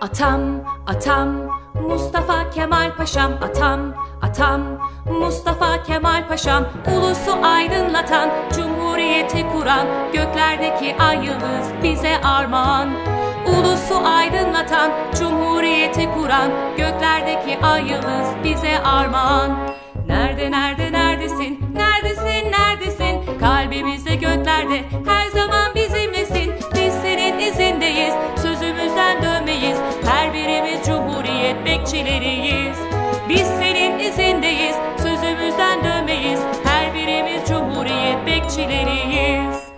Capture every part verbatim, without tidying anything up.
Atam, atam, Mustafa Kemal Paşam. Atam, atam, Mustafa Kemal Paşam. Ulusu aydınlatan, cumhuriyeti kuran, göklerdeki ay yıldız bize armağan. Ulusu aydınlatan, cumhuriyeti kuran, göklerdeki ay yıldız bize armağan. Nerede, nerede, neredesin, neredesin, neredesin? Kalbimizde, göklerde, her zaman bizimlesin. Biz senin izindeyiz, sözümüzden dönmeyiz. Her birimiz cumhuriyet bekçileriyiz. Biz senin izindeyiz, sözümüzden dönmeyiz. Her birimiz cumhuriyet bekçileriyiz.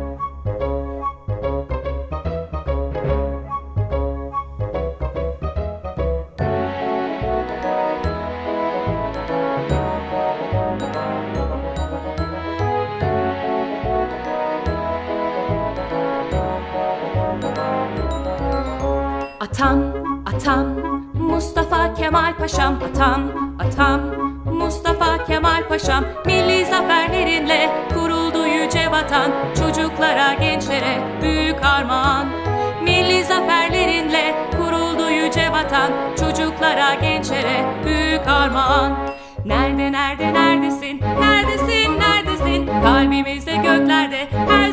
Atam, atam, Mustafa Kemal Paşam. Atam, atam, Mustafa Kemal Paşam. Milli zaferlerinle kuruldu yüce vatan, çocuklara, gençlere büyük armağan. Milli zaferlerinle kuruldu yüce vatan, çocuklara, gençlere büyük armağan. Nerede, nerede, neredesin, neredesin, neredesin? Kalbimizde, göklerde, her